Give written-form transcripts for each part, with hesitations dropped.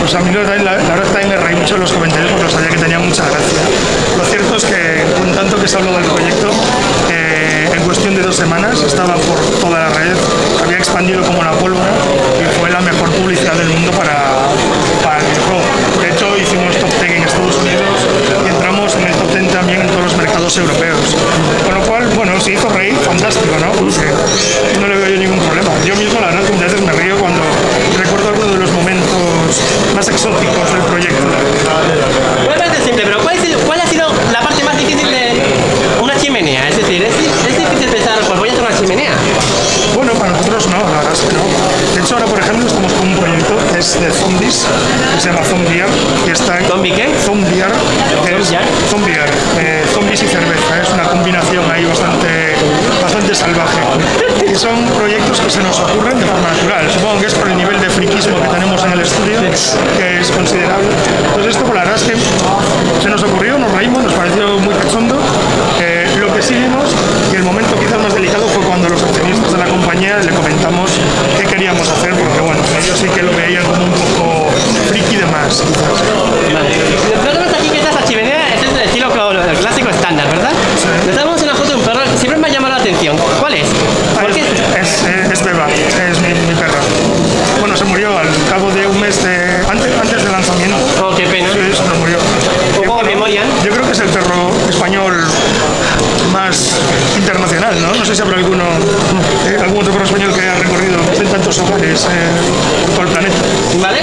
pues a mí la verdad es que también me reí mucho de los comentarios porque sabía que tenía mucha gracia. Lo cierto es que con tanto que se habló del proyecto, en cuestión de 2 semanas estaba por toda la red, había expandido como la pólvora y fue la mejor publicidad del mundo para el videojuego. De hecho, hicimos top 10 en Estados Unidos y entramos en el top 10 también en todos los mercados europeos. Con lo cual, bueno, se hizo reír, fantástico, ¿no? Porque no le veo yo ningún problema. Yo mismo, la verdad, que muchas veces me río cuando recuerdo algunos de los momentos más exóticos del proyecto. Puede parecer simple, pero ¿cuál ha sido la parte más difícil de una chimenea? Es decir, ¿es difícil pensar, pues voy a hacer una chimenea? Bueno, para nosotros no, la verdad es que no. De hecho, ahora, por ejemplo, estamos con un proyecto que es de zombies, que se llama Zombiar, que está en... ¿Zombie qué? Zombiar, que es Zombiar, zombies y cerveza. Es una combinación ahí bastante salvaje. Y son proyectos que se nos ocurren de forma natural. Supongo que es por el nivel de friquismo que tenemos en el estudio, que es considerable. Entonces esto, la verdad es que se nos ocurrió, nos reímos, nos pareció muy cachondo. Lo que sí vimos, y el momento quizás más delicado, fue cuando los accionistas de la compañía le comentamos qué queríamos hacer, porque bueno, ellos sí que lo veían como un poco friki de más, quizás. Vale. Nosotros aquí que esta chimenea es el estilo el clásico estándar, ¿verdad? Sí. Estamos en una foto de un perro, siempre me ha llamado la atención. ¿Cuál es? Es Beba, es mi perra. Bueno, se murió al cabo de un mes antes del lanzamiento. Oh, qué pena. Sí, se nos murió. ¿Cómo memorian? Yo creo que es el perro español más internacional, ¿no? No sé si habrá algún otro perro español que haya recorrido en tantos hogares por todo el planeta. Vale.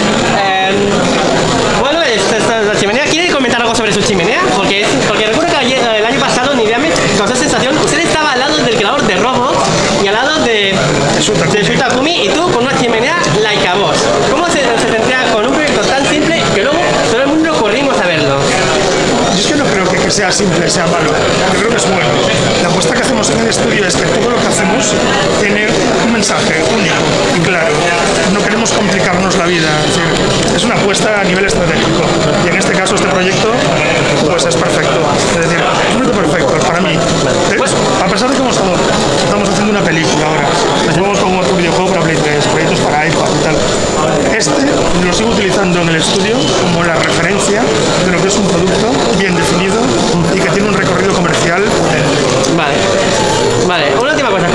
Bueno, la chimenea. ¿Quiere comentar algo sobre su chimenea? Porque recuerdo que el año pasado Nideame causó sensación. Usted estaba al lado del creador de Roblox y al lado de Shu Takumi, y tú con una chimenea like a boss. ¿Cómo se sentía con un proyecto tan simple que luego todo el mundo corrimos a verlo? Yo es que no creo que sea simple, sea malo. Yo creo que es bueno. La apuesta que hacemos en el estudio es que todo lo que hacemos tiene un mensaje único y claro. No queremos complicarnos la vida. Es una apuesta a nivel estratégico. Y en este caso, este proyecto pues es perfecto. Es decir, es un proyecto perfecto para mí. A pesar de que estamos haciendo una película ahora, estamos con otro videojuego para Play 3, proyectos para iPad y tal. Este lo sigo utilizando en el estudio como la referencia de lo que es un producto bien definido y que tiene un recorrido comercial potente. Vale. Una última cosa.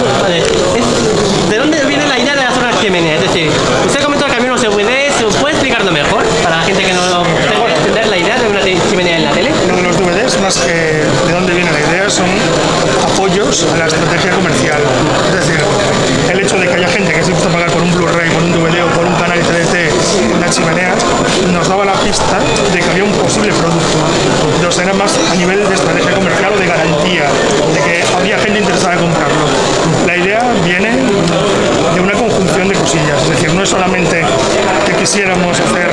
¿De dónde viene la idea de hacer una chimenea? Es decir, usted comentó que había unos DVDs. ¿Puede explicarlo mejor para la gente que no tenga que entender la idea de una chimenea en la tele? Lo de los DVDs, más que de dónde viene la idea, son apoyos a la estrategia comercial. Es decir, el hecho de que haya gente que se gusta pagar por un Blu-ray, por un DVD o por un canal TDT en una chimenea, nos daba la pista de que había un posible producto. Entonces era más a nivel de estrategia comercial o de garantía, de que había gente interesada en comprarlo. La idea viene de una conjunción de cosillas, es decir, no es solamente que quisiéramos hacer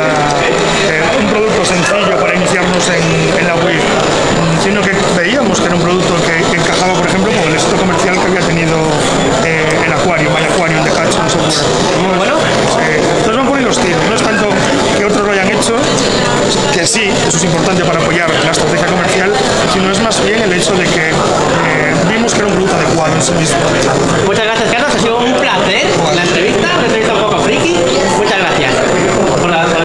un producto sencillo para iniciarnos en la Wii, sino que veíamos que era un producto que encajaba, por ejemplo, con el éxito comercial que había tenido el Aquarium, My Aquarium de Hudson Software. Muy bueno. Entonces van por ahí los tiros, no es tanto que otros lo hayan hecho, que sí, eso es importante para apoyar la estrategia comercial, sino es más bien el hecho de que vimos que era un producto adecuado en sí mismo. Muchas